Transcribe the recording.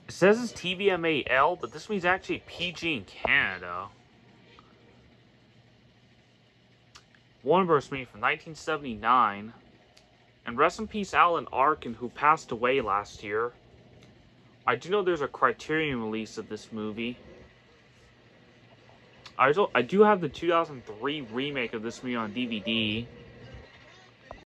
It says it's TVMA-L, but this means actually PG in Canada. Warner Bros. Movie from 1979. And rest in peace, Alan Arkin, who passed away last year. I do know there's a Criterion release of this movie. I do have the 2003 remake of this movie on DVD.